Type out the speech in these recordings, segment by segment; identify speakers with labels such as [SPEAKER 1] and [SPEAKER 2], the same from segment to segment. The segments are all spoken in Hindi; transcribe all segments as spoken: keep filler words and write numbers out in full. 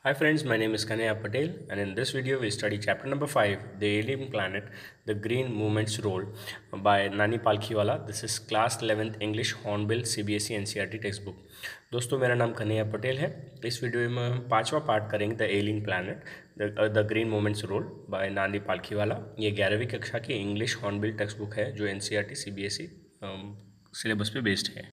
[SPEAKER 1] Hi friends, my name is Kanaya Patel and in this video we study chapter number five, The Alien Planet, The Green Movement's Role by Nani Palkhiwala. This is class eleventh English Hornbill C B S E N C E R T textbook. दोस्तों मेरा नाम कन्हैया पटेल है। इस वीडियो में हम पांचवा पार्ट करेंगे the alien planet the green movement's role by Nani Palkhivala. ये ग्यारहवीं कक्षा की इंग्लिश हॉर्नबिल टेक्स्ट बुक है जो एनसीईआरटी सीबीएसई सिलेबस पे बेस्ड है।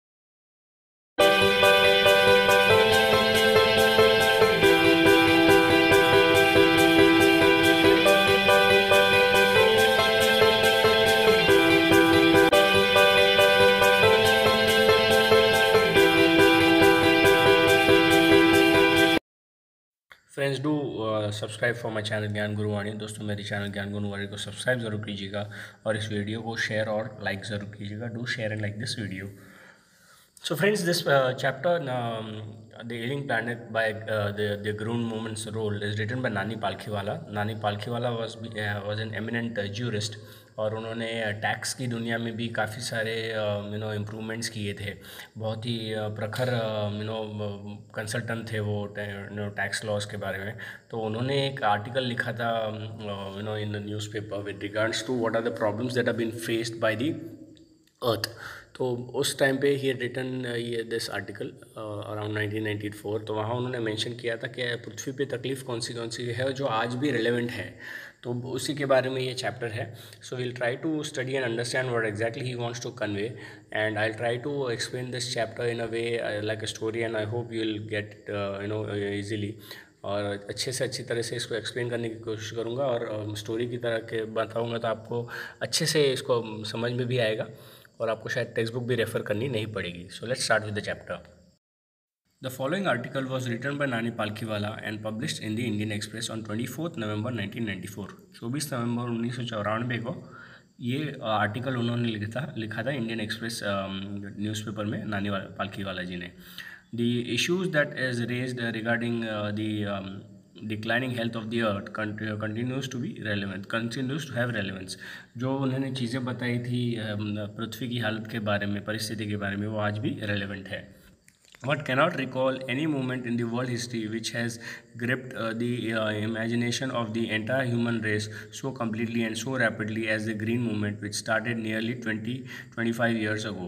[SPEAKER 1] Friends do subscribe for my channel Gyan Guruvani. दोस्तों मेरे चैनल ज्ञान गुरुवाणी को सब्सक्राइब ज़रूर कीजिएगा और इस वीडियो को शेयर और लाइक ज़रूर कीजिएगा। Do share and like this video. So friends, this uh, chapter, um, The Alien Planet by uh, the, the Green Movement's Role is written by Nani Palkhiwala. Nani Palkhiwala was, uh, was an eminent uh, jurist और उन्होंने टैक्स की दुनिया में भी काफ़ी सारे यू नो इम्प्रूवमेंट्स किए थे। बहुत ही प्रखर यू नो कंसल्टेंट थे वो टैक्स लॉज के बारे में। तो उन्होंने एक आर्टिकल लिखा था you know in the newspaper with regards to what are the problems that have been faced by the earth. तो उस टाइम पे ही रिटर्न ये this article around nineteen ninety four. तो वहाँ उन्होंने मेंशन किया था कि पृथ्वी पे तकलीफ़ कौन सी कौन सी है जो आज भी रिलेवेंट है। तो उसी के बारे में ये चैप्टर है। So will try to study and understand what exactly he wants to convey and I try to explain this chapter in a way like a story and I hope you will get you know easily और अच्छे से अच्छी तरह से इसको एक्सप्लेन करने की कोशिश करूँगा और स्टोरी की तरह के बताऊँगा तो आपको अच्छे से इसको समझ में भी आएगा और आपको शायद टेक्स्ट बुक भी रेफर करनी नहीं पड़ेगी। So let's start with the chapter. The following article was written by Nani Palkhivala and published in the Indian Express on twenty fourth November nineteen ninety four. चौबीस नवंबर उन्नीस सौ चौरानवे को ये आर्टिकल उन्होंने लिखा लिखा था इंडियन एक्सप्रेस न्यूज़पेपर में नानी पालखीवाला जी ने। The issues that is raised regarding the declining health of the earth continues to be relevant continues to have relevance. जो उन्होंने चीज़ें बताई थी पृथ्वी की हालत के बारे में, परिस्थिति के बारे में, वो आज भी रेलिवेंट है। One cannot recall any moment in the world history which has gripped uh, the uh, imagination of the entire human race so completely and so rapidly as the Green Movement, which started nearly twenty to twenty-five years ago.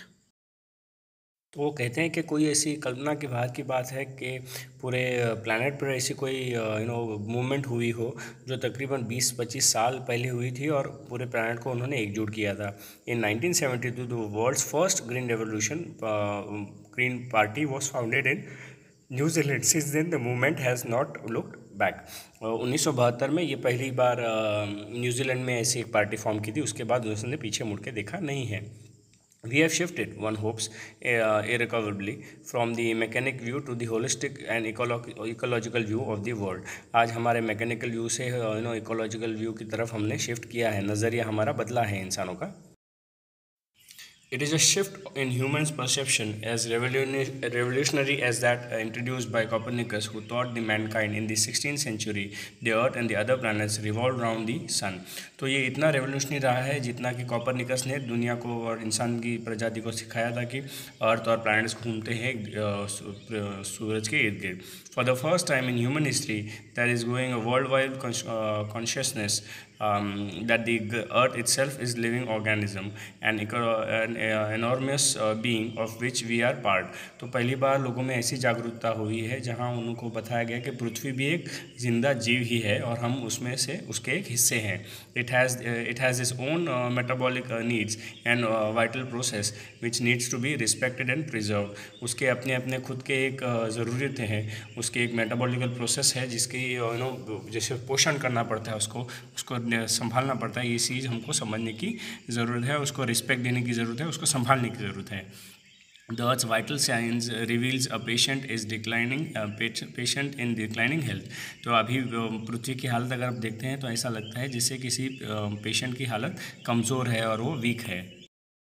[SPEAKER 1] तो वो कहते हैं कि कोई ऐसी कल्पना की बात की बात है कि पूरे प्लैनेट पर ऐसी कोई यू नो मूवमेंट हुई हो जो तकरीबन बीस पच्चीस साल पहले हुई थी और पूरे प्लैनेट को उन्होंने एकजुट किया था। In nineteen seventy two the world's first green revolution green party was founded in New Zealand. Since then the movement has not looked back. उन्नीस सौ बहत्तर में ये पहली बार न्यूजीलैंड में ऐसी एक पार्टी फॉर्म की थी। उसके बाद उसने पीछे मुड़ के देखा नहीं है। We have shifted, one hopes, uh, irrecoverably from the mechanic view to the holistic and ecolo- ecological view of the world. आज हमारे मैकेनिकल व्यू से यू नो इकोलॉजिकल व्यू की तरफ हमने शिफ्ट किया है, नज़रिया हमारा बदला है इंसानों का। It is a shift in humans' perception as revolutionary as that uh, introduced by Copernicus, who taught the mankind in the sixteenth century the Earth and the other planets revolve around the sun. तो ये इतना रेवोल्यूशनरी रहा है जितना कि कॉपरनिकस ने दुनिया को और इंसान की प्रजाति को सिखाया था कि अर्थ और प्लैनेट्स घूमते हैं सूरज के इर्द गिर्द। For the first time in human history, there is going a worldwide uh, consciousness um, that the Earth itself is living organism and an uh, enormous uh, being of which we are part. तो पहली बार लोगों में ऐसी जागरूकता हुई है जहां उनको बताया गया कि पृथ्वी भी एक जिंदा जीव ही है और हम उसमें से उसके एक हिस्से हैं। It has uh, it has its own uh, metabolic uh, needs and uh, vital process which needs to be respected and preserved. उसके अपने अपने खुद के एक ज़रूरतें हैं, उसके एक मेटाबॉलिकल प्रोसेस है जिसकी यू नो जैसे पोषण करना पड़ता है, उसको उसको संभालना पड़ता है। ये चीज़ हमको समझने की ज़रूरत है, उसको रिस्पेक्ट देने की ज़रूरत है, उसको संभालने की ज़रूरत है। The Earth's vital signs reveals a patient is declining, a patient in declining health. तो अभी पृथ्वी की हालत अगर आप देखते हैं तो ऐसा लगता है जैसे किसी पेशेंट की हालत कमज़ोर है और वो वीक है।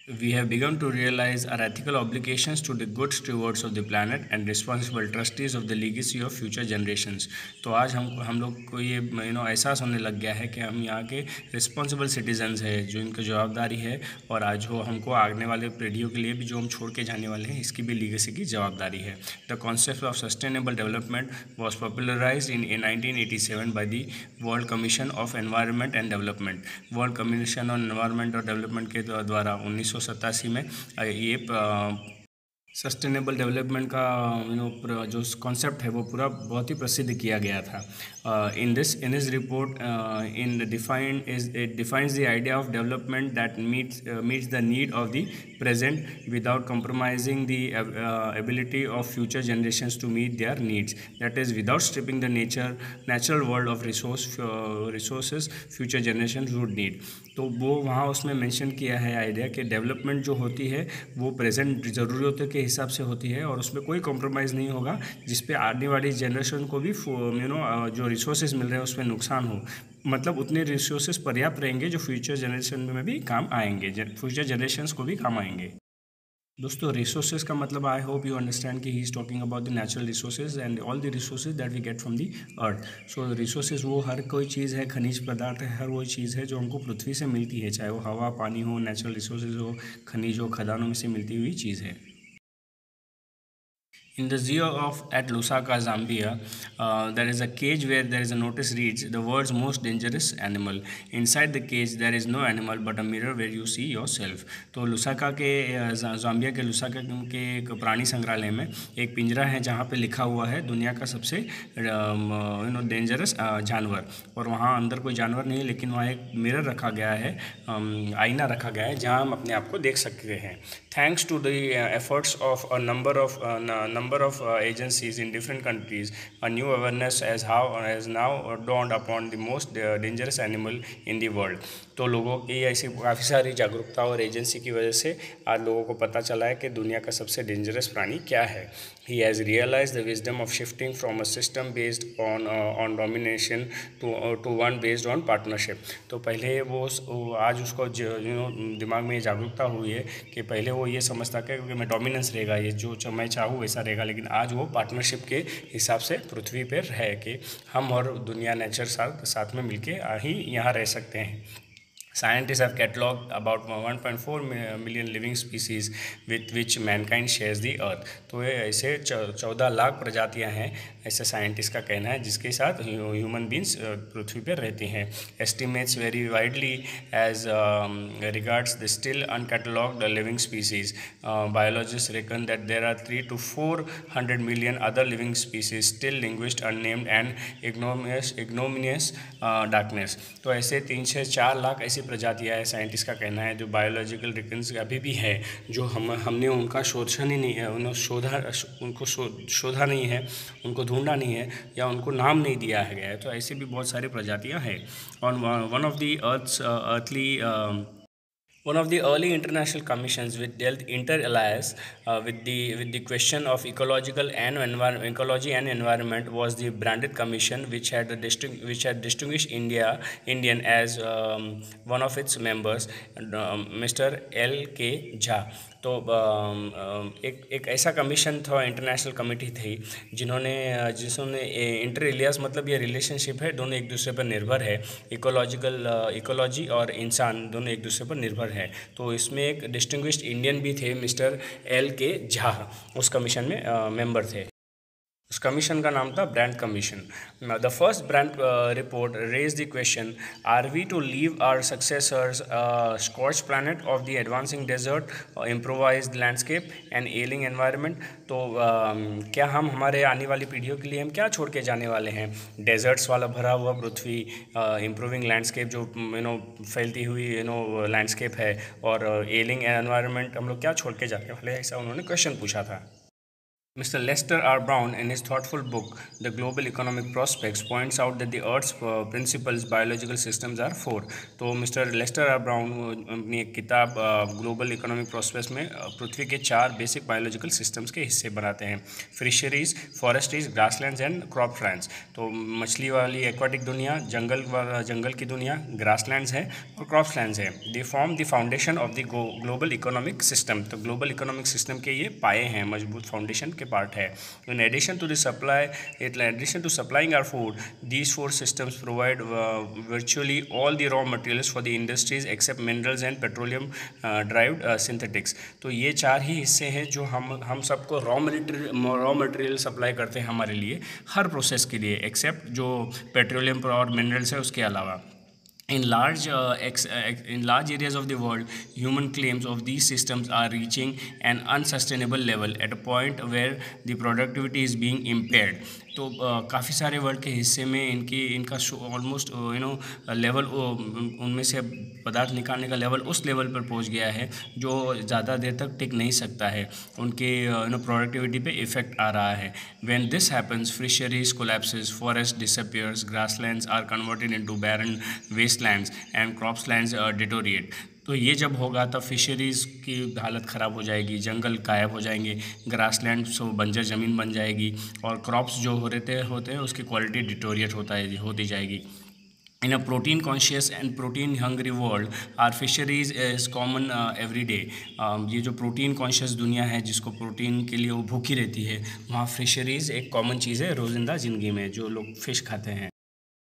[SPEAKER 1] We have begun to realize our ethical obligations to the good stewards of the planet and responsible trustees of the legacy of future generations. तो आज हम हम लोग को ये यू नो एहसास होने लग गया है कि हम यहाँ के रिस्पॉन्सिबल सिटीजन्स हैं, जो इनकी जवाबदारी है, और आज जो हमको आने वाले पीढ़ियों के लिए भी जो हम छोड़ के जाने वाले हैं, इसकी भी लीगेसी की जवाबदारी है. The concept of sustainable development was popularised in nineteen eighty seven by the world commission of environment and development. World commission on environment और डेवलपमेंट के द्वारा उन्नीस सौ सतासी में ये सस्टेनेबल डेवलपमेंट का यू नो जो कॉन्सेप्ट है वो पूरा बहुत ही प्रसिद्ध किया गया था. In this in his report in defined is it defines the idea of development that meets meets the need of the present without compromising the ability of future generations to meet their needs, that is without stripping the nature natural world of resource resources future generation would need. तो वो वहाँ उसमें मेंशन किया है आइडिया कि डेवलपमेंट जो होती है वो प्रेजेंट ज़रूरतों के हिसाब से होती है और उसमें कोई कॉम्प्रोमाइज़ नहीं होगा जिस पे आने वाली जनरेशन को भी यू नो जो रिसोर्सेज मिल रहे हैं उसमें नुकसान हो. मतलब उतने रिसोर्सेज पर्याप्त रहेंगे जो फ्यूचर जनरेशन में भी काम आएंगे, फ्यूचर जनरेशन्स को भी काम आएंगे. दोस्तों, रिसोर्सेज का मतलब आई होप यू अंडरस्टैंड कि he is talking about the natural resources and all the resources that we get from the earth. So resources वो हर कोई चीज़ है, खनिज पदार्थ है, हर वो चीज़ है जो हमको पृथ्वी से मिलती है, चाहे वो हवा, पानी हो, नेचुरल रिसोर्सेज हो, खनिज हो, खदानों में से मिलती हुई चीज़ है. In the zoo of at Lusaka, Zambia, uh, there is a cage where there is a notice reads the world's most dangerous animal. Inside the cage there is no animal but a mirror where you see yourself. तो लुसाका के जाम्बिया के लुसाका के एक प्राणी संग्रहालय में एक पिंजरा है जहाँ पे लिखा हुआ है दुनिया का सबसे यू नो डेंजरस जानवर. और वहाँ अंदर कोई जानवर नहीं है, लेकिन वहाँ एक मिरर रखा गया है, आईना रखा गया है जहाँ हम अपने आप को देख सकते हैं. Thanks to the uh, efforts of a number of uh, number of uh, agencies in different countries, a new awareness as how has now dawned upon the most uh, dangerous animal in the world. तो लोगों की ऐसी काफ़ी सारी जागरूकता और एजेंसी की वजह से आज लोगों को पता चला है कि दुनिया का सबसे डेंजरस प्राणी क्या है. He has realized the wisdom of shifting from a system based on uh, on domination to uh, to one based on partnership. तो पहले वो, वो आज उसको यू नो दिमाग में जागरूकता हुई है कि पहले वो ये समझता कि मैं डोमिनेंस रहेगा, ये जो मैं चाहूँ वैसा रहेगा, लेकिन आज वो पार्टनरशिप के हिसाब से पृथ्वी पर है कि हम और दुनिया नेचर साथ साथ में मिलके ही यहाँ रह सकते हैं. Scientists have catalogued about one point four million living species with which mankind shares the earth. तो ये ऐसे चौदह लाख प्रजातियां हैं, ऐसे साइंटिस्ट का कहना है, जिसके साथ ह्यूमन बींग्स पृथ्वी पर रहते हैं. Estimates vary widely as um, regards the still uncatalogued living species. Uh, biologists reckon that there are three to four hundred million other living species still languished, unnamed and ignominious, ignominious uh, darkness. तो ऐसे तीन से चार लाख ऐसी प्रजातियां है, साइंटिस्ट का कहना है, जो बायोलॉजिकल रिकन्स अभी भी है, जो हम हमने उनका शोधन ही नहीं है, उन्होंने शोधा उनको शोधा नहीं है, उनको ढूंढा नहीं है, या उनको नाम नहीं दिया है गया है. तो ऐसी भी बहुत सारी प्रजातियां हैं. और one of the earth's earthly One of the early international commissions which dealt inter alia uh, with the with the question of ecological and envir- ecology and environment was the Branded Commission, which had a distinct which had distinguished India Indian as um, one of its members, uh, Mister L K Jha. तो एक एक ऐसा कमीशन था, इंटरनेशनल कमेटी थी, जिन्होंने जिसने इंटर एलियास मतलब ये रिलेशनशिप है, दोनों एक दूसरे पर निर्भर है, इकोलॉजिकल इकोलॉजी और इंसान दोनों एक दूसरे पर निर्भर है. तो इसमें एक डिस्टिंग्विश्ड इंडियन भी थे, मिस्टर एल के झा, उस कमीशन में मेंबर थे. उस कमीशन का नाम था Brundtland commission. The first Brundtland report raise the question, are we to leave our successors scorched planet of the advancing desert, improvised landscape and ailing environment. तो uh, क्या हम हमारे आने वाली पीढ़ियों के लिए हम क्या छोड़ के जाने वाले हैं? डेजर्ट्स वाला भरा हुआ पृथ्वी, इम्प्रूविंग लैंडस्केप जो यू नो फैलती हुई यू नो लैंडस्केप है, और एलिंग एनवायरनमेंट हम लोग क्या छोड़ के जाने वाले हैं, ऐसा उन्होंने क्वेश्चन पूछा था. Mister Lester R. Brown, in his thoughtful book, The Global Economic Prospects, points out that the Earth's uh, principal biological systems are four. तो मिस्टर लेस्टर आर ब्राउन अपनी एक किताब ग्लोबल इकोनॉमिक प्रोस्पेक्ट्स में uh, पृथ्वी के चार बेसिक बायोलॉजिकल सिस्टम्स के हिस्से बनाते हैं: fisheries, forestries, grasslands and crop lands. तो मछली वाली एक्वाटिक दुनिया, जंगल जंगल की दुनिया, ग्रासलैंड्स है और क्रॉप लैंड्स है। They form the foundation of the global economic system. तो ग्लोबल इकोनॉमिक सिस्टम के ये पाए हैं, मजबूत फाउंडेशन के पार्ट है। In addition to the supply, in addition to supplying our food, these four systems provide uh, virtually all the raw materials for the industries except minerals and petroleum uh, derived uh, synthetics. तो ये चार ही हिस्से हैं जो हम हम सबको raw material raw material supply करते हैं हमारे लिए हर प्रोसेस के लिए, एक्सेप्ट जो पेट्रोलियम और मिनरल्स है उसके अलावा। In large, uh, ex, uh, in large areas of the world, human claims of these systems are reaching an unsustainable level at a point where the productivity is being impaired. तो uh, काफ़ी सारे वर्ल्ड के हिस्से में इनकी इनका ऑलमोस्ट यू नो लेवल उनमें से पदार्थ निकालने का लेवल उस लेवल पर पहुंच गया है जो ज़्यादा देर तक टिक नहीं सकता है, उनके यू नो प्रोडक्टिविटी पे इफेक्ट आ रहा है। When this happens, fisheries collapses, forest disappears, grasslands are converted into barren wastelands and cropslands deteriorate. तो ये जब होगा तब फिशरीज़ की हालत ख़राब हो जाएगी, जंगल गायब हो जाएंगे, ग्रासलैंड सो बंजर ज़मीन बन जाएगी और क्रॉप्स जो होते होते हैं उसकी क्वालिटी डिटोरिएट होता है होती जाएगी। In a protein conscious and protein hungry world, our fisheries is common uh, every day. um, ये जो प्रोटीन कॉन्शियस दुनिया है जिसको प्रोटीन के लिए वो भूखी रहती है, वहाँ फिशरीज़ एक कॉमन चीज़ है रोज़िंदा ज़िंदगी में, जो लोग फ़िश खाते हैं।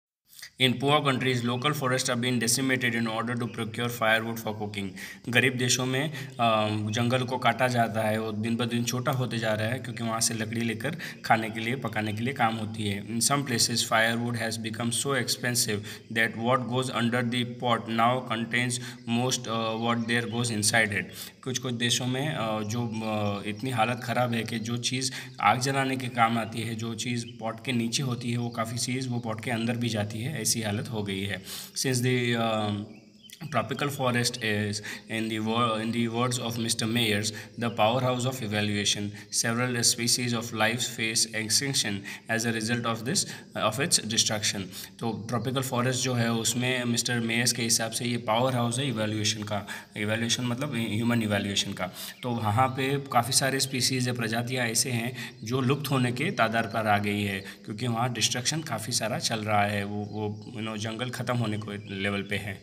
[SPEAKER 1] In poor countries, local forests are being decimated in order to procure firewood for cooking. गरीब देशों में जंगल को काटा जाता है, वो दिन ब दिन छोटा होते जा रहा है क्योंकि वहाँ से लकड़ी लेकर खाने के लिए पकाने के लिए काम होती है। In some places, firewood has become so expensive that what goes under the pot now contains most uh, what there goes inside it. कुछ कुछ देशों में uh, जो uh, इतनी हालत ख़राब है कि जो चीज़ आग जलाने के काम आती है, जो चीज़ पॉट के नीचे होती है, वो काफ़ी चीज़ वो पॉट के अंदर भी जाती है, ऐसी हालत हो गई है। Since the tropical forest is, in the in the words of Mister Mayers, the powerhouse of evaluation. Several species of life face extinction as a result of this of its destruction. तो tropical forest जो है उसमें मिस्टर मेयर्स के हिसाब से ये पावर हाउस है इवैल्यूएशन का। इवैल्यूएशन मतलब ह्यूमन इवैल्यूएशन का। तो वहाँ पे काफ़ी सारे स्पीसीज़ या प्रजातियाँ ऐसे हैं जो लुप्त होने के तादार पर आ गई है क्योंकि वहाँ डिस्ट्रक्शन काफ़ी सारा चल रहा है, वो वो यू नो जंगल ख़त्म होने को लेवल पे है।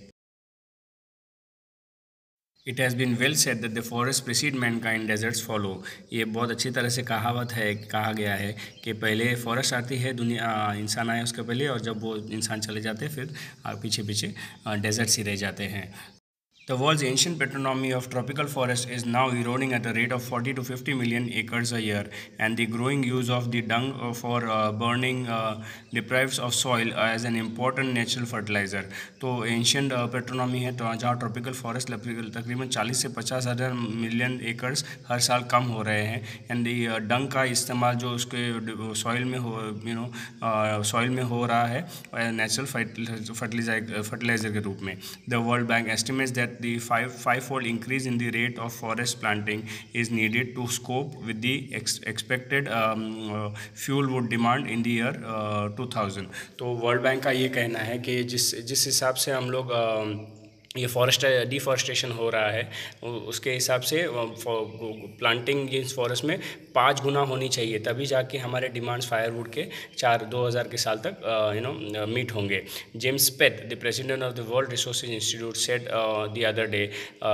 [SPEAKER 1] It has been well said that the forest precede mankind, deserts follow. ये बहुत अच्छी तरह से कहावत है, कहा गया है कि पहले फॉरेस्ट आती है, दुनिया इंसान आए उसके पहले, और जब वो इंसान चले जाते हैं फिर पीछे पीछे डेजर्ट्स ही रह जाते हैं। The world's ancient patronymy of tropical forest is now eroding at a rate of forty to fifty million acres a year, and the growing use of the dung for uh, burning uh, deprives of soil as an important natural fertilizer. तो एंशियंट पेट्रोनॉमी है तो जहाँ ट्रॉपिकल फॉरेस्ट तकरीबन चालीस से पचास हज़ार मिलियन एकर्स हर साल कम हो रहे हैं, एंड दी डंग का इस्तेमाल जो उसके सॉइल में हो यू नो सॉइल में हो रहा है नेचुरल फर्टिलाइजर फर्टिलाइजर के रूप में। The world bank estimates that the five fivefold increase in the rate of forest planting is needed to cope with the ex expected um, uh, fuel wood demand in the year uh, two thousand. तो वर्ल्ड बैंक का ये कहना है कि जिस जिस हिसाब से हम लोग uh, ये फॉरेस्ट डिफॉरेस्टेशन हो रहा है उसके हिसाब से प्लांटिंग इस फॉरेस्ट में पाँच गुना होनी चाहिए, तभी जाके हमारे डिमांड्स फायरवुड के चार दो हज़ार के साल तक यू नो मीट होंगे। James Speth, the president of the world resources institute, said the other day,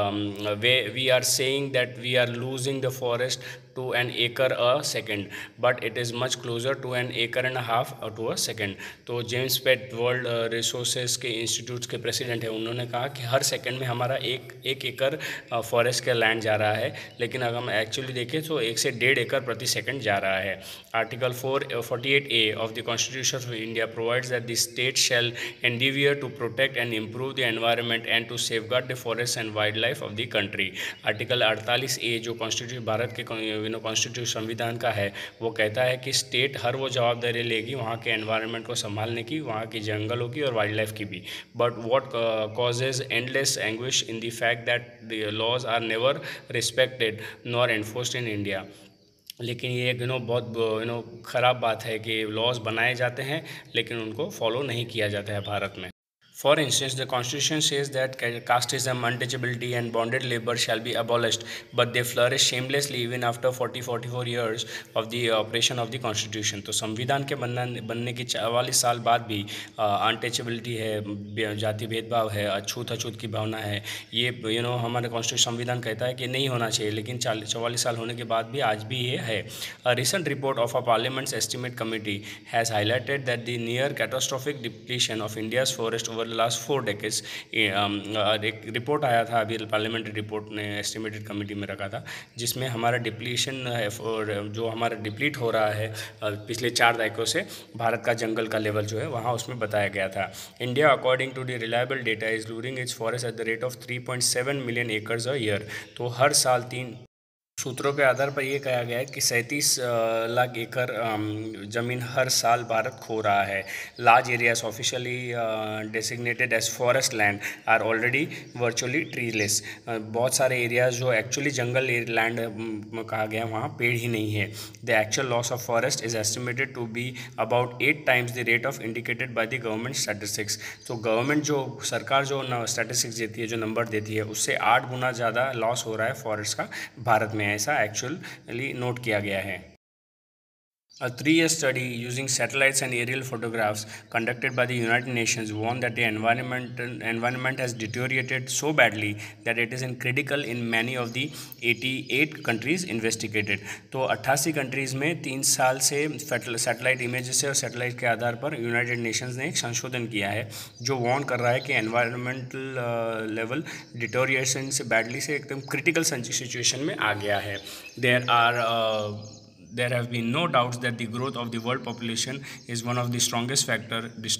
[SPEAKER 1] we we are saying that we are losing the forest to an acre a second, but it is much closer to an acre and a half or to a second. तो जेम्स पेट वर्ल्ड रिसोर्सेज के इंस्टीट्यूट के प्रेसिडेंट है, उन्होंने कहा कि हर सेकंड में हमारा एक एक एकड़ फॉरेस्ट का लैंड जा रहा है, लेकिन अगर हम एक्चुअली देखें तो एक से डेढ़ एकड़ प्रति सेकंड जा रहा है। Article four forty eight A of the constitution of India provides that the state shall endeavour to protect and improve the environment and to safeguard the forest and wild life of the country. Article अड़तालीस ए जो कॉन्स्टिट्यूशन भारत के नो कॉन्स्टिट्यूशन संविधान का है, वो कहता है कि स्टेट हर वो जवाबदारी लेगी वहाँ के एनवायरनमेंट को संभालने की, वहाँ की जंगलों की और वाइल्ड लाइफ की भी। But what causes endless anguish in the fact that the laws are never respected nor enforced in India. लेकिन ये यू नो बहुत यू नो ख़राब बात है कि लॉज बनाए जाते हैं लेकिन उनको फॉलो नहीं किया जाता है भारत में। For instance, the Constitution says that casteism, untouchability, and bonded labor shall be abolished, but they flourish shamelessly even after forty to forty-four years of the operation of the Constitution. तो संविधान के बनना बनने के चवालीस साल बाद भी अनटचेबिलिटी है, जाति भेदभाव है, अछूत अछूत की भावना है, ये यू नो हमारे कॉन्स्टिट्यूशन संविधान कहता है कि नहीं होना चाहिए, लेकिन चवालीस साल होने के बाद भी आज भी ये है। A recent report of a Parliament's Estimate Committee has highlighted that the near catastrophic depletion of India's forest over last four decades, एक रिपोर्ट आया था अभी, पार्लियामेंट्री रिपोर्ट ने एस्टिमेटेड कमेटी में रखा था, जिसमें हमारा डिप्लीशन है और जो हमारा डिप्लीट हो रहा है पिछले चार दशकों से भारत का जंगल का लेवल जो है वहाँ उसमें बताया गया था। India according to the reliable data is losing its forest at the rate of three point seven million acres a year. तो हर साल तीन सूत्रों के आधार पर यह कहा गया है कि सैंतीस लाख एकड़ ज़मीन हर साल भारत खो रहा है। Large areas officially designated as forest land are already virtually treeless. बहुत सारे एरियाज जो एक्चुअली जंगल लैंड कहा गया वहाँ पेड़ ही नहीं है। The actual loss of forest is estimated to be about eight times the rate of indicated by the government statistics. तो गवर्नमेंट जो सरकार जो स्टैटिस्टिक्स देती है, जो नंबर देती है, उससे आठ गुना ज़्यादा लॉस हो रहा है फॉरेस्ट का भारत में, ऐसा एक्चुअली नोट किया गया है। A three-year study using satellites and aerial photographs conducted by the United Nations warned that the environment, environment has deteriorated so badly that it is critical in many of the अट्ठासी countries investigated। तो अट्ठासी कंट्रीज़ में तीन साल से सैटेलाइट इमेजेस से और सैटेलाइट के आधार पर यूनाइटेड नेशंस ने एक संशोधन किया है जो वार्न कर रहा है कि एनवायरमेंटल लेवल डिटोरिएशन से बैडली से एकदम क्रिटिकल सिचुएशन में आ गया है। There are There have been no doubts that the growth of the world population is one of the strongest factor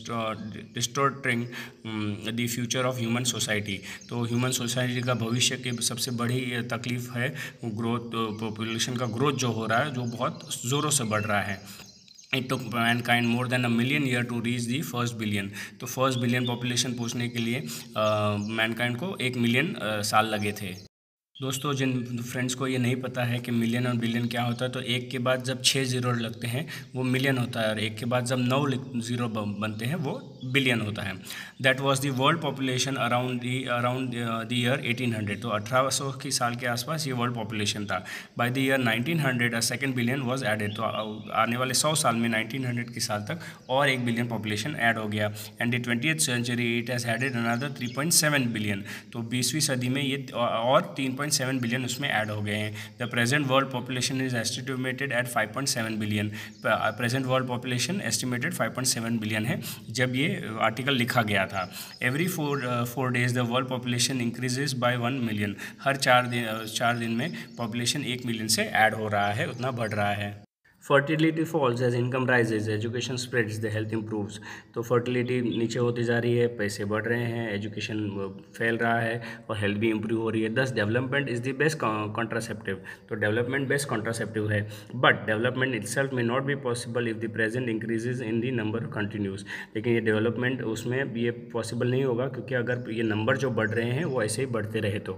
[SPEAKER 1] distorting um, the future of human society। तो ह्यूमन सोसाइटी का भविष्य की सबसे बड़ी तकलीफ है ग्रोथ, पॉपुलेशन का ग्रोथ जो हो रहा है, जो बहुत ज़ोरों से बढ़ रहा है। It took mankind more than a million year to reach the first billion। तो फर्स्ट बिलियन पॉपुलेशन पहुँचने के लिए मैनकाइंड को एक मिलियन साल लगे थे। दोस्तों, जिन फ्रेंड्स को ये नहीं पता है कि मिलियन और बिलियन क्या होता है, तो एक के बाद जब छः ज़ीरो लगते हैं वो मिलियन होता है और एक के बाद जब नौ ज़ीरो बनते हैं वो बिलियन होता है। That was the world population around the around the year eighteen hundred. तो अठारह सौ की साल के आसपास ये वर्ल्ड पॉपुलेशन था। By the year nineteen hundred a second billion was added. तो आने वाले सौ साल में नाइनटीन हंड्रेड की साल तक और एक बिलियन पॉपुलेशन ऐड हो गया। And the twentieth century it has added another three point seven billion. तो बीसवीं सदी में ये और तीन पॉइंट सेवन बिलियन उसमें ऐड हो गए हैं। The present world population is estimated at five point seven billion. Present world population estimated five point seven billion है जब ये आर्टिकल लिखा गया था। Every four four days the world population increases by one million. हर चार दिन चार दिन में पॉपुलेशन एक मिलियन से ऐड हो रहा है, उतना बढ़ रहा है। Fertility falls as income rises, education spreads, the health improves. तो फर्टिलिटी नीचे होती जा रही है, पैसे बढ़ रहे हैं, एजुकेशन फैल रहा है और हेल्थ भी इम्प्रूव हो रही है। Thus development is the best contraceptive. तो डेवलपमेंट बेस्ट कॉन्ट्रासेप्टिव है, but development itself may not be possible if the present increases in the number continues. लेकिन ये डेवलपमेंट उसमें ये पॉसिबल नहीं होगा क्योंकि अगर ये नंबर जो बढ़ रहे हैं वो ऐसे ही बढ़ते रहे तो।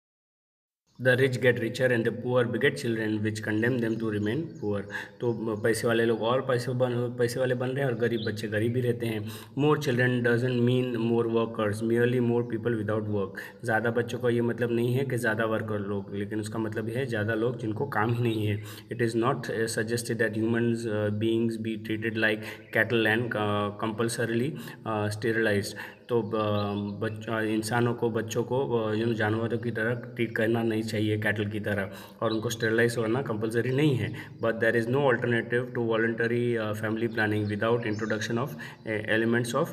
[SPEAKER 1] The rich get richer and the poor beget children which condemn them to remain poor. तो पैसे वाले लोग और पैसे बन पैसे वाले बन रहे हैं और गरीब बच्चे गरीब ही रहते हैं। More children doesn't mean more workers, merely more people without work. ज़्यादा बच्चों का ये मतलब नहीं है कि ज़्यादा वर्कर लोग, लेकिन उसका मतलब है ज़्यादा लोग जिनको काम ही नहीं है। It is not suggested that humans beings be treated like cattle and compulsorily sterilised. तो बच इंसानों को, बच्चों को यूँ जानवरों की तरह ट्रीट करना नहीं चाहिए, कैटल की तरह, और उनको स्टेरलाइज करना कंपलसरी नहीं है। But there is no alternative to voluntary family planning without introduction of elements of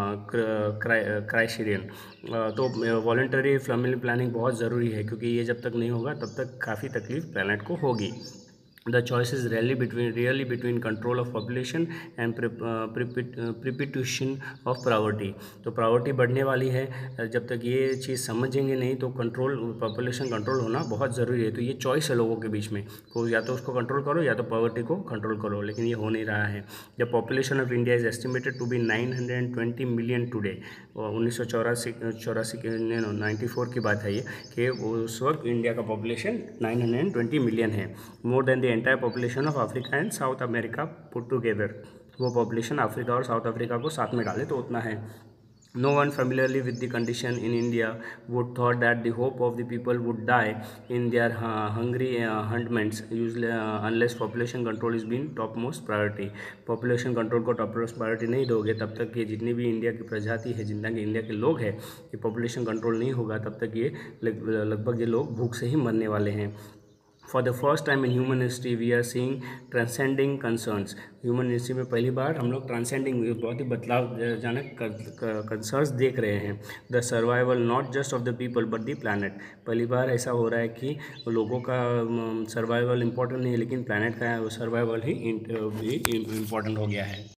[SPEAKER 1] criterion. तो वॉलंटरी फैमिली प्लानिंग बहुत ज़रूरी है क्योंकि ये जब तक नहीं होगा तब तक काफ़ी तकलीफ प्लैनेट को होगी। The choice is really between really between control of population and perpetuation of poverty। तो प्रॉवर्टी बढ़ने वाली है, जब तक ये चीज़ समझेंगे नहीं तो कंट्रोल, पॉपुलेशन कंट्रोल होना बहुत ज़रूरी है। तो ये चॉइस है लोगों के बीच में, को या तो उसको कंट्रोल करो या तो पॉवर्टी को कंट्रोल करो, लेकिन ये हो नहीं रहा है। The population of India is estimated to be nine hundred twenty million today. उन्नीस सौ चौरासी चौरासी के नाइन्टी फोर की बात है ये कि उस वक्त इंडिया का population nine hundred twenty million है, more than the entire population of Africa and South America put together, वो पॉपुलेशन अफ्रीका और साउथ अफ्रीका को साथ में डाले तो उतना है। No one familiarly with the condition in India would thought that the hope of the people would die in their uh, hungry uh, huntsments usually uh, unless population control is being topmost priority। population control को topmost priority नहीं दोगे तब तक ये जितनी भी इंडिया की प्रजाति है, जितना कि इंडिया के लोग हैं, ये population control नहीं होगा तब तक ये लगभग ये लोग भूख से ही मरने वाले हैं। For the first time in human history we are seeing transcending concerns। Human history में पहली बार हम लोग ट्रांसेंडिंग बहुत ही बदलावजनक कंसर्न्स देख रहे हैं। The survival not just of the people but the planet. पहली बार ऐसा हो रहा है कि लोगों का सर्वाइवल इम्पोर्टेंट नहीं है, लेकिन प्लानट का सर्वाइवल ही इम्पोर्टेंट हो गया है।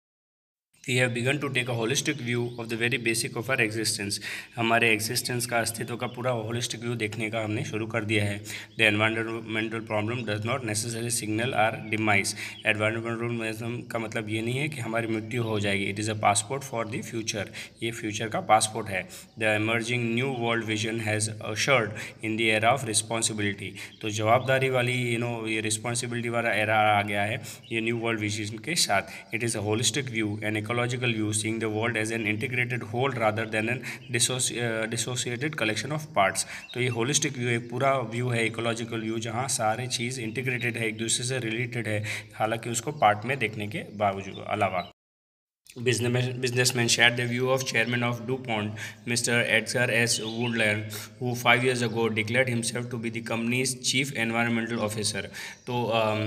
[SPEAKER 1] We have begun to take a holistic view of the very basic of our existence। हमारे existence का, अस्तित्व का पूरा holistic view देखने का हमने शुरू कर दिया है। The environmental problem does not necessarily signal our demise। environmental का मतलब ये नहीं है कि हमारी मृत्यु हो जाएगी। It is a passport for the future। ये future का passport है। The emerging new world vision has ushered in the era of responsibility। तो जवाबदारी वाली you know ये responsibility वाला era आ गया है ये new world vision के साथ। It is a holistic view and ecological view, seeing the world as an integrated whole rather than an dissoci uh, dissociated collection of parts। तो ये holistic view एक पूरा view है, ecological view, जहाँ सारे चीज़ integrated है, एक दूसरे से related है, हालांकि उसको part में देखने के बावजूद अलावा। Businessman, businessman shared the view of chairman of DuPont, Mister Edgar S. Woodland, who five years ago declared himself to be the company's chief environmental officer। तो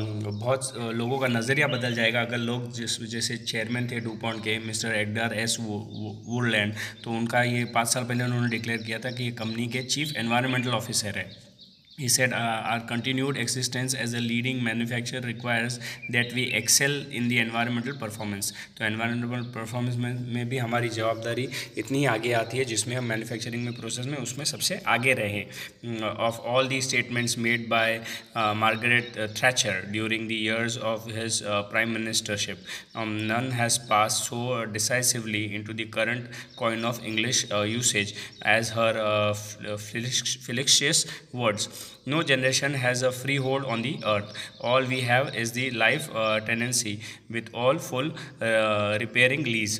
[SPEAKER 1] बहुत लोगों का नज़रिया बदल जाएगा अगर लोग जिस जैसे चेयरमैन थे डूपॉन्ट के मिस्टर एडगर एस वुडलैंड, तो उनका ये पाँच साल पहले उन्होंने डिक्लेयर किया था कि ये कंपनी के चीफ एनवायरमेंटल ऑफिसर है। He said uh, our continued existence as a leading manufacturer requires that we excel in the environmental performance। तो environmental performance में, में भी हमारी जवाबदारी इतनी आगे आती है जिसमें हम मैन्युफैक्चरिंग में प्रोसेस में उसमें सबसे आगे रहें। Of all the statements made by Margaret Thatcher during the years of his uh, prime ministership, um, none has passed so decisively into the current coin of English uh, usage as her uh, felicitous words। No generation has a free hold on the earth। All we have is the life uh, tenancy with all full uh, repairing lease।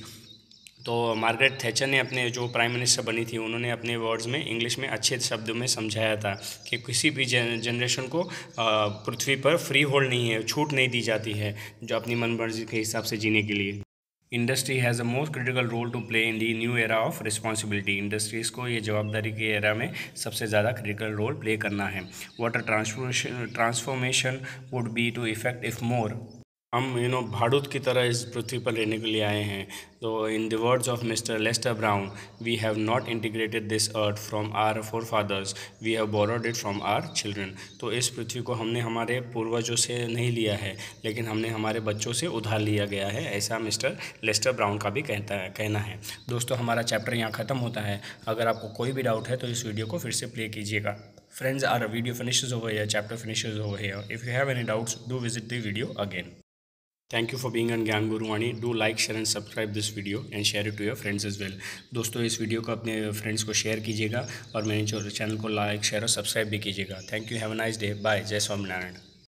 [SPEAKER 1] तो मार्गरेट थैचर ने अपने जो प्राइम मिनिस्टर बनी थी उन्होंने अपने वर्ड्स में इंग्लिश में अच्छे शब्दों में समझाया था कि किसी भी जनरेशन को पृथ्वी पर फ्री होल्ड नहीं है, छूट नहीं दी जाती है जो अपनी मनमर्जी के हिसाब से जीने के लिए। Industry has a most critical role to play in the new era of responsibility. Industries को ये जवाबदारी के एरा में सबसे ज़्यादा क्रिटिकल रोल प्ले करना है। Water transformation transformation would be to effect if more. हम यू नो भाड़ूत की तरह इस पृथ्वी पर रहने के लिए आए हैं। तो in the words of mister Lester Brown, we have not integrated this earth from our forefathers, we have borrowed it from our children. तो इस पृथ्वी को हमने हमारे पूर्वजों से नहीं लिया है, लेकिन हमने हमारे बच्चों से उधार लिया गया है, ऐसा मिस्टर लेस्टर ब्राउन का भी कहता है कहना है। दोस्तों हमारा चैप्टर यहाँ ख़त्म होता है। अगर आपको कोई भी डाउट है तो इस वीडियो को फिर से प्ले कीजिएगा। Friends, our video finishes over here, chapter finishes over here. If you have any doubts, do visit the video again. Thank you for being on ज्ञान गुरुवाणी। Do like, share and subscribe this video and share it to your friends as well। दोस्तों इस वीडियो को अपने फ्रेंड्स को शेयर कीजिएगा और मेरे चैनल को लाइक, शेयर और सब्सक्राइब भी कीजिएगा। Thank you, have a nice day, bye, जय स्वामीनारायण।